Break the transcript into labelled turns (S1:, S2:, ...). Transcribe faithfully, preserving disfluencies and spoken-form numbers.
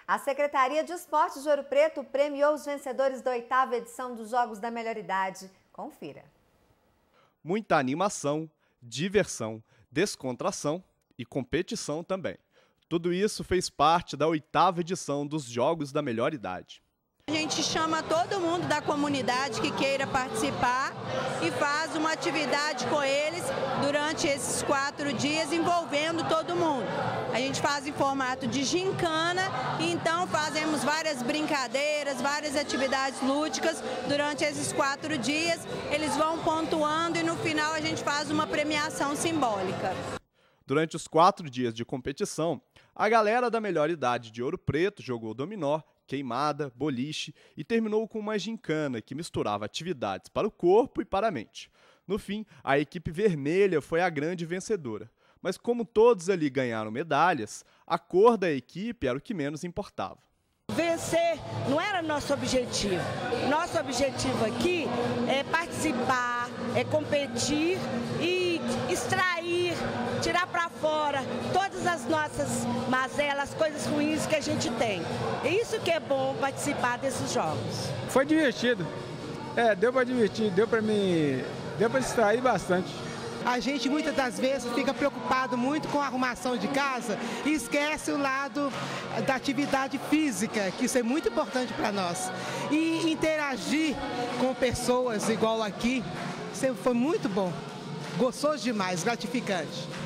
S1: A Secretaria de Esportes de Ouro Preto premiou os vencedores da oitava edição dos Jogos da Melhor Idade. Confira.
S2: Muita animação, diversão, descontração e competição também. Tudo isso fez parte da oitava edição dos Jogos da Melhor Idade.
S3: A gente chama todo mundo da comunidade que queira participar e faz uma atividade com eles durante esses quatro dias, envolvendo todo mundo. A gente faz em formato de gincana, e então fazemos várias brincadeiras, várias atividades lúdicas durante esses quatro dias. Eles vão pontuando e no final a gente faz uma premiação simbólica.
S2: Durante os quatro dias de competição, a galera da Melhor Idade de Ouro Preto jogou dominó, queimada, boliche e terminou com uma gincana que misturava atividades para o corpo e para a mente. No fim, a equipe vermelha foi a grande vencedora. Mas como todos ali ganharam medalhas, a cor da equipe era o que menos importava.
S4: Vencer não era nosso objetivo. Nosso objetivo aqui é participar, é competir e extrair, tirar para fora todas as nossas mazelas, coisas ruins que a gente tem. É isso que é bom participar desses jogos.
S5: Foi divertido. É, deu para divertir, deu para mim, deu para distrair bastante.
S6: A gente muitas das vezes fica preocupado muito com a arrumação de casa e esquece o lado da atividade física, que isso é muito importante para nós. E interagir com pessoas igual aqui, isso foi muito bom, gostoso demais, gratificante.